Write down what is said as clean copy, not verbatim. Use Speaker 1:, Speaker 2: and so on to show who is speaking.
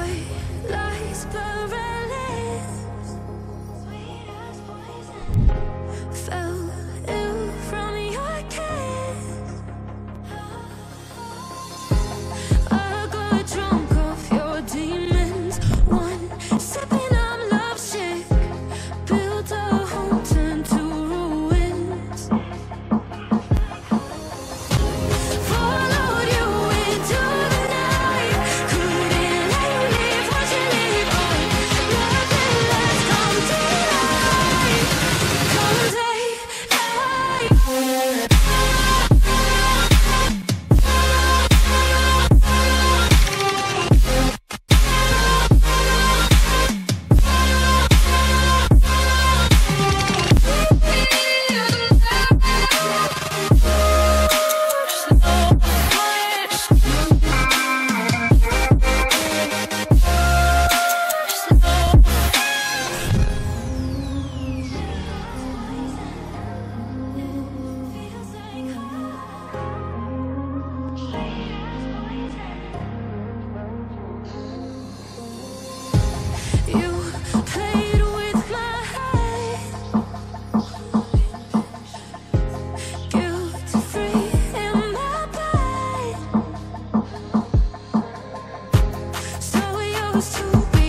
Speaker 1: white lies perilous. Fell ill from your kiss. I got drunk off your demons. One sipping, I'm lovesick. Built a home, turned to ruins. Followed you into the night. Couldn't let you leave, watch you leave on. Nothing less come to life. Come take life. You played with my head, guilt-free in my bed. So used to be